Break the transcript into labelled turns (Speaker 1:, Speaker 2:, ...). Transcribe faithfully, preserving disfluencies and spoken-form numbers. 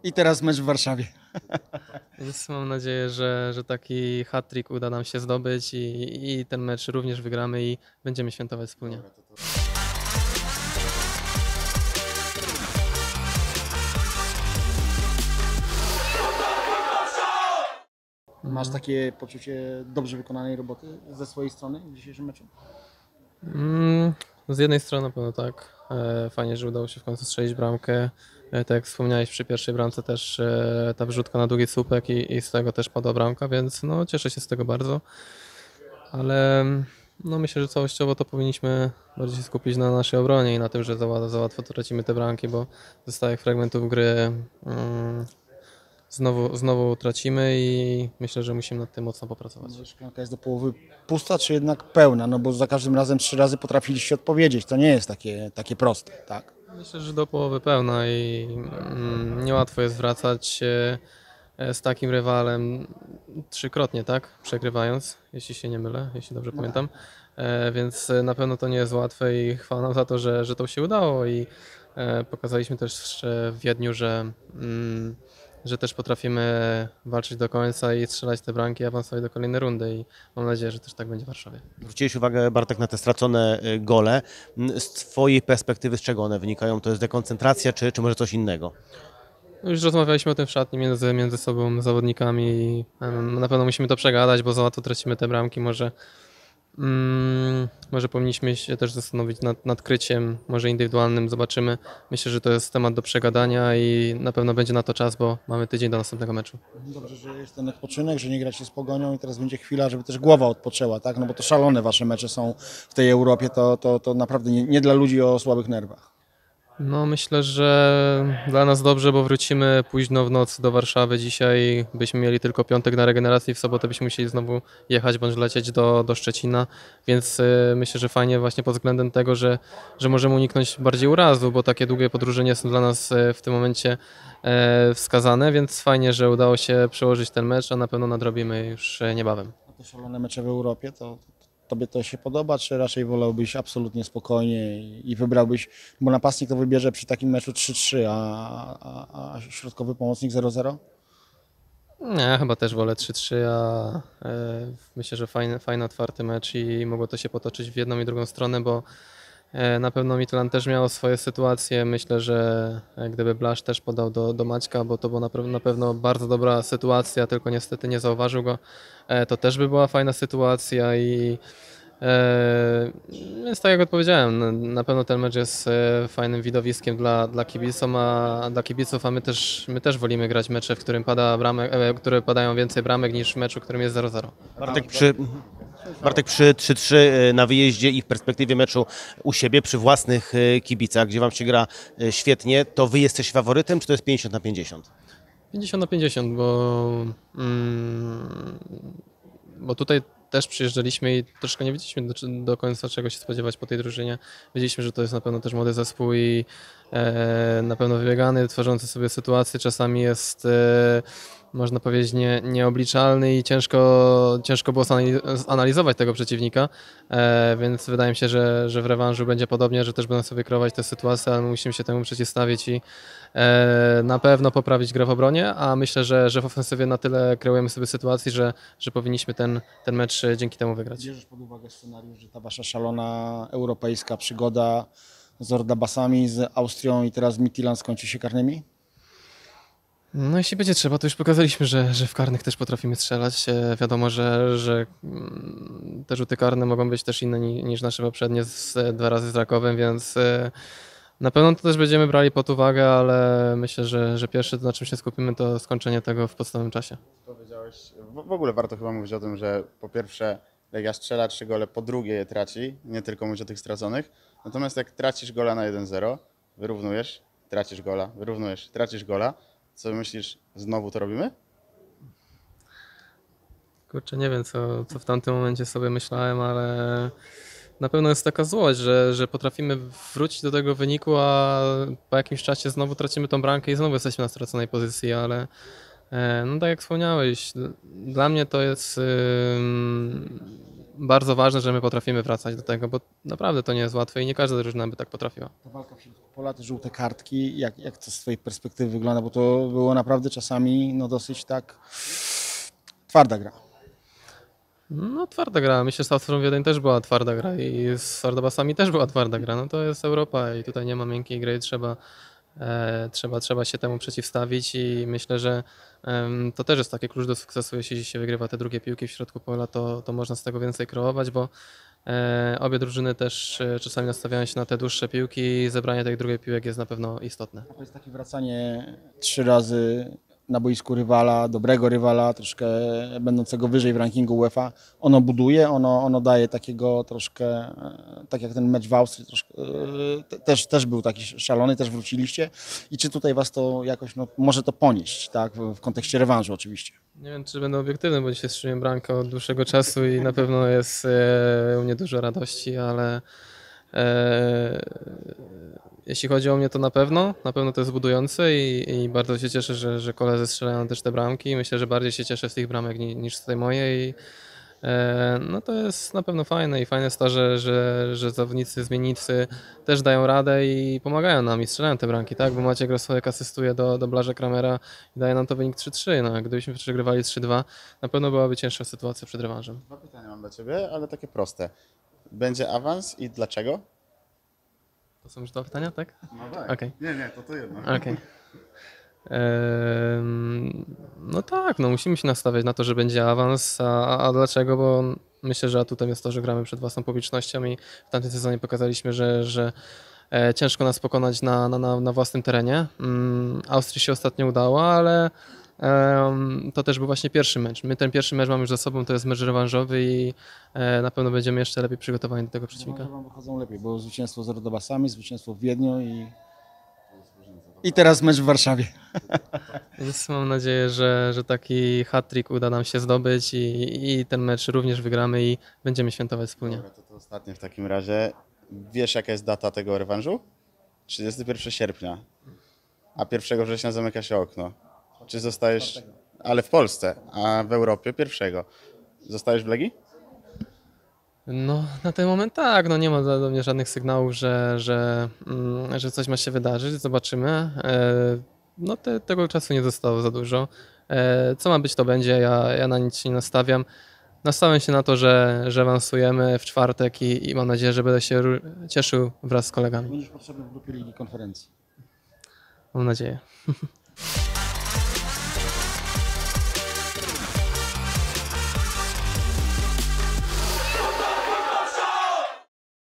Speaker 1: I teraz mecz w Warszawie.
Speaker 2: Więc mam nadzieję, że, że taki hat-trick uda nam się zdobyć i, i ten mecz również wygramy i będziemy świętować wspólnie.
Speaker 1: Masz takie poczucie dobrze wykonanej roboty ze swojej strony w dzisiejszym meczu?
Speaker 2: Mm, z jednej strony na pewno tak. E, Fajnie, że udało się w końcu strzelić bramkę. E, Tak jak wspomniałeś przy pierwszej bramce też e, ta wrzutka na długi słupek i, i z tego też padła bramka, więc no cieszę się z tego bardzo. Ale no myślę, że całościowo to powinniśmy bardziej się skupić na naszej obronie i na tym, że za, ła- za łatwo tracimy te bramki, bo ze stałych fragmentów gry mm, znowu, znowu tracimy i myślę, że musimy nad tym mocno popracować.
Speaker 1: Może szklanka jest do połowy pusta, czy jednak pełna? No bo za każdym razem trzy razy potrafiliście odpowiedzieć. To nie jest takie, takie proste, tak?
Speaker 2: Myślę, że do połowy pełna i mm, niełatwo jest wracać e, z takim rywalem trzykrotnie, tak? Przegrywając, jeśli się nie mylę, jeśli dobrze pamiętam. E, Więc e, na pewno to nie jest łatwe i chwała nam za to, że, że to się udało i e, pokazaliśmy też e, w Wiedniu, że, mm, że też potrafimy walczyć do końca i strzelać te bramki i awansować do kolejnej rundy i mam nadzieję, że też tak będzie w Warszawie.
Speaker 3: Zwróciłeś uwagę, Bartek, na te stracone y, gole. Mm, Z Twojej perspektywy, z czego one wynikają? To jest dekoncentracja, czy, czy może coś innego?
Speaker 2: Już rozmawialiśmy o tym w szatni między, między sobą, zawodnikami i em, na pewno musimy to przegadać, bo za łatwo tracimy te bramki. Może, mm, może powinniśmy się też zastanowić nad, nad kryciem, może indywidualnym, zobaczymy. Myślę, że to jest temat do przegadania i na pewno będzie na to czas, bo mamy tydzień do następnego meczu.
Speaker 1: Dobrze, że jest ten odpoczynek, że nie gracie z Pogonią i teraz będzie chwila, żeby też głowa odpoczęła, tak? No bo to szalone wasze mecze są w tej Europie, to, to, to naprawdę nie, nie dla ludzi o słabych nerwach.
Speaker 2: No myślę, że dla nas dobrze, bo wrócimy późno w nocy do Warszawy. Dzisiaj byśmy mieli tylko piątek na regenerację, w sobotę byśmy musieli znowu jechać bądź lecieć do, do Szczecina, więc y, myślę, że fajnie właśnie pod względem tego, że, że możemy uniknąć bardziej urazu, bo takie długie podróże nie są dla nas y, w tym momencie e, wskazane, więc fajnie, że udało się przełożyć ten mecz, a na pewno nadrobimy już e, niebawem.
Speaker 1: A te szalone mecze w Europie, to tobie to się podoba, czy raczej wolałbyś absolutnie spokojnie i, i wybrałbyś, bo napastnik to wybierze przy takim meczu trzy trzy, a, a, a środkowy pomocnik zero zero?
Speaker 2: Nie, chyba też wolę trzy trzy, a e, myślę, że fajny, fajny, otwarty mecz i mogło to się potoczyć w jedną i drugą stronę, bo e, na pewno Midtjylland też miał swoje sytuacje. Myślę, że e, gdyby Blasz też podał do, do Maćka, bo to była na, pe- na pewno bardzo dobra sytuacja, tylko niestety nie zauważył go, e, to też by była fajna sytuacja i e, więc tak jak odpowiedziałem, na, na pewno ten mecz jest e, fajnym widowiskiem dla, dla kibicom, a dla kibiców, a my też, my też wolimy grać mecze, w którym pada bramek, e, które padają więcej bramek niż w meczu, w którym jest zero zero.
Speaker 3: Bartek przy, Bartek przy trzy trzy y, na wyjeździe i w perspektywie meczu u siebie, przy własnych y, kibicach, gdzie Wam się gra y, świetnie, to Wy jesteś faworytem, czy to jest pięćdziesiąt na pięćdziesiąt?
Speaker 2: pięćdziesiąt na pięćdziesiąt, bo, mm, bo tutaj też przyjeżdżaliśmy i troszkę nie wiedzieliśmy do, do końca czego się spodziewać po tej drużynie. Wiedzieliśmy, że to jest na pewno też młody zespół i e, na pewno wybiegany, tworzący sobie sytuacje. Czasami jest, e, można powiedzieć, nie, nieobliczalny i ciężko, ciężko było zanali- zanalizować tego przeciwnika, e, więc wydaje mi się, że, że w rewanżu będzie podobnie, że też będą sobie kreować te sytuacje, ale my musimy się temu przeciwstawić i e, na pewno poprawić grę w obronie, a myślę, że, że w ofensywie na tyle kreujemy sobie sytuacji, że, że powinniśmy ten, ten mecz e, dzięki temu wygrać.
Speaker 1: Bierzesz pod uwagę scenariusz, że ta wasza szalona europejska przygoda z Ordabasami, z Austrią i teraz Midtjylland skończy się karnymi?
Speaker 2: No jeśli będzie trzeba, to już pokazaliśmy, że, że w karnych też potrafimy strzelać. E, Wiadomo, że, że mm, te rzuty karne mogą być też inne ni- niż nasze poprzednie z, e, dwa razy z Rakowem, więc e, na pewno to też będziemy brali pod uwagę, ale myślę, że, że pierwsze, na czym się skupimy, to skończenie tego w podstawowym czasie.
Speaker 4: Powiedziałeś, w w ogóle warto chyba mówić o tym, że po pierwsze Legia strzela trzy gole, po drugie je traci, nie tylko mówić o tych straconych. Natomiast jak tracisz gola na jeden zero, wyrównujesz, tracisz gola, wyrównujesz, tracisz gola, co myślisz, znowu to robimy?
Speaker 2: Kurczę, nie wiem, co, co w tamtym momencie sobie myślałem, ale na pewno jest taka złość, że, że potrafimy wrócić do tego wyniku, a po jakimś czasie znowu tracimy tą bramkę i znowu jesteśmy na straconej pozycji, ale e, no tak jak wspomniałeś, d- dla mnie to jest ym, bardzo ważne, że my potrafimy wracać do tego, bo naprawdę to nie jest łatwe i nie każda drużyna by tak potrafiła.
Speaker 1: Ta walka w środku pola, te żółte kartki, jak, jak to z twojej perspektywy wygląda, bo to było naprawdę czasami no dosyć tak twarda gra.
Speaker 2: No twarda gra, myślę, że z Austrią Wiedeń też była twarda gra i z Sardobasami też była twarda gra, no to jest Europa i tutaj nie ma miękkiej gry, trzeba, e, trzeba, trzeba się temu przeciwstawić i myślę, że em, to też jest taki klucz do sukcesu, jeśli się wygrywa te drugie piłki w środku pola, to, to można z tego więcej kreować, bo e, obie drużyny też e, czasami nastawiają się na te dłuższe piłki i zebranie tych drugiej piłek jest na pewno istotne.
Speaker 1: To jest takie wracanie trzy razy na boisku rywala, dobrego rywala, troszkę będącego wyżej w rankingu UEFA. Ono buduje, ono, ono daje takiego troszkę, e, tak jak ten mecz w Austrii, troszkę, e, te- też, też był taki szalony, też wróciliście. I czy tutaj was to jakoś, no, może to ponieść, tak, w, w kontekście rewanżu oczywiście?
Speaker 2: Nie wiem, czy będę obiektywny, bo dzisiaj strzeliłem bramkę od dłuższego czasu i na pewno jest e, u mnie dużo radości, ale e, jeśli chodzi o mnie, to na pewno, na pewno to jest budujące i, i bardzo się cieszę, że, że koledzy strzelają też te bramki. Myślę, że bardziej się cieszę z tych bramek ni- niż z tej mojej. I, e, no to jest na pewno fajne i fajne jest to, że, że, że zawodnicy, zmiennicy też dają radę i pomagają nam i strzelają te bramki, tak? Bo Maciek Rosłek asystuje do, do Blarza Kramera i daje nam to wynik trzy trzy. No, gdybyśmy przegrywali trzy dwa, na pewno byłaby cięższa sytuacja przed rewanżem.
Speaker 4: Dwa pytania mam dla Ciebie, ale takie proste. Będzie awans i dlaczego?
Speaker 2: To są już dwa pytania, tak?
Speaker 4: No tak.
Speaker 2: Okej.
Speaker 4: Nie, nie, to to jedno.
Speaker 2: Okej. Em, No tak, no musimy się nastawiać na to, że będzie awans, a, a dlaczego? Bo myślę, że atutem jest to, że gramy przed własną publicznością i w tamtym sezonie pokazaliśmy, że, że e, ciężko nas pokonać na, na, na, na własnym terenie. Mm, Austrii się ostatnio udało, ale em, to też był właśnie pierwszy mecz. My ten pierwszy mecz mamy już za sobą, to jest mecz rewanżowy i e, na pewno będziemy jeszcze lepiej przygotowani do tego przeciwnika.
Speaker 1: Może wam wychodzą lepiej, bo zwycięstwo z Rodobasami, zwycięstwo w Wiedniu i, i teraz mecz w Warszawie.
Speaker 2: Więc mam nadzieję, że, że taki hat-trick uda nam się zdobyć i, i ten mecz również wygramy i będziemy świętować wspólnie.
Speaker 4: Dobra, to, to ostatnie w takim razie. Wiesz, jaka jest data tego rewanżu? trzydziestego pierwszego sierpnia. A pierwszego września zamyka się okno. Czy zostajesz... Ale w Polsce, a w Europie pierwszego. Zostajesz w Legii?
Speaker 2: No, na ten moment tak, no nie ma do do mnie żadnych sygnałów, że, że, mm, że coś ma się wydarzyć, zobaczymy. E, No te, tego czasu nie zostało za dużo. E, Co ma być, to będzie, ja, ja na nic się nie nastawiam. Nastawiam się na to, że, że awansujemy w czwartek i, i mam nadzieję, że będę się ru- cieszył wraz z kolegami.
Speaker 1: Będziesz potrzebny w grupie Ligi Konferencji.
Speaker 2: Mam nadzieję.